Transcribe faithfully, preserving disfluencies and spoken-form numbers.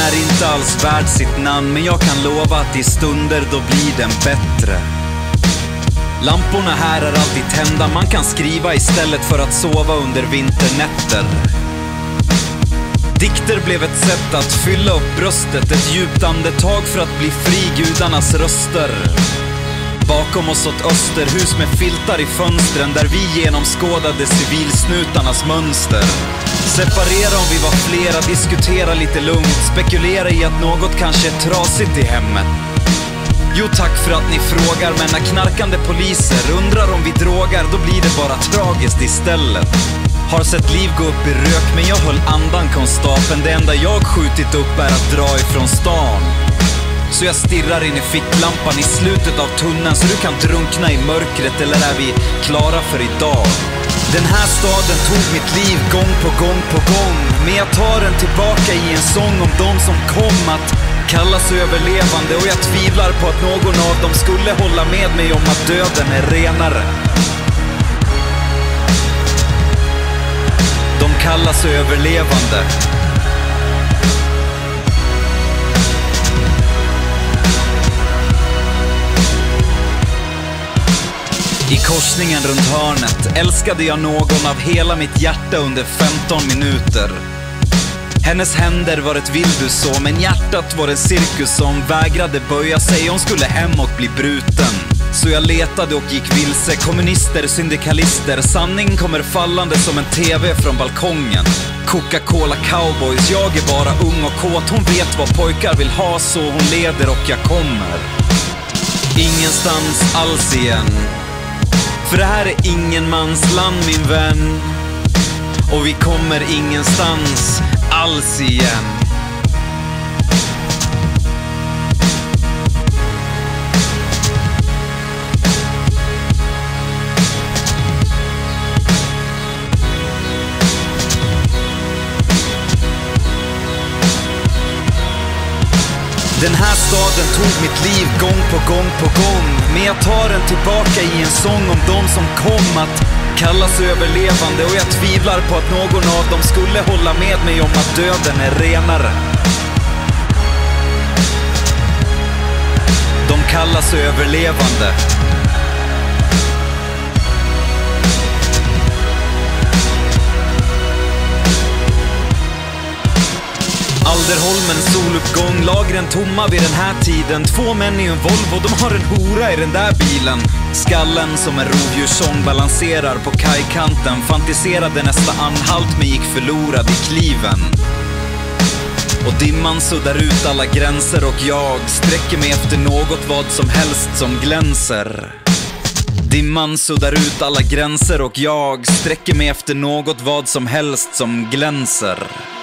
är inte alls värd sitt namn, men jag kan lova att i stunder då blir den bättre. Lamporna här är alltid tända, man kan skriva istället för att sova under vinternätter. Dikter blev ett sätt att fylla upp bröstet, ett djupt andetag för att bli fri gudarnas röster. Bakom oss åt öster, hus med filtar i fönstren där vi genomskådade civilsnutarnas mönster. Separera om vi var flera, diskutera lite lugnt, spekulera i att något kanske är trasigt i hemmet. Jo tack för att ni frågar, men när knarkande poliser undrar om vi drogar, då blir det bara tragiskt istället. Har sett liv gå upp i rök, men jag höll andan konstapeln. Det enda jag skjutit upp är att dra ifrån stan. Så jag stirrar in i ficklampan i slutet av tunneln, så du kan drunkna i mörkret, eller är vi klara för idag? Den här staden tog mitt liv gång på gång på gång, men jag tar den tillbaka i en sång om de som kom att kallas överlevande. Och jag tvivlar på att någon av dem skulle hålla med mig om att döden är renare. De kallas överlevande. I korsningen runt hörnet älskade jag någon av hela mitt hjärta under femton minuter. Hennes händer var ett vildus så, men hjärtat var en cirkus som vägrade böja sig. Hon skulle hemåt bli bruten. Så jag letade och gick vilse. Kommunister, syndikalister, sanning kommer fallande som en tv från balkongen. Coca-Cola cowboys, jag är bara ung och kåt. Hon vet vad pojkar vill ha, så hon leder och jag kommer ingenstans alls igen. För det här är ingen mans land, min vän. Och vi kommer ingenstans alls igen. Den här staden tog mitt liv gång på gång på gång, men jag tar den tillbaka i en sång om de som kom att kallas överlevande. Och jag tvivlar på att någon av dem skulle hålla med mig om att döden är renare. De kallas överlevande. Alderholmens soluppgång, lagren tomma vid den här tiden. Två män i en Volvo, de har en hora i den där bilen. Skallen som en rovdjurssång balanserar på kajkanten. Fantiserade nästa anhalt men gick förlorad i kliven. Och dimman suddar ut alla gränser och jag sträcker mig efter något vad som helst som glänser. Dimman suddar ut alla gränser och jag sträcker mig efter något vad som helst som glänser.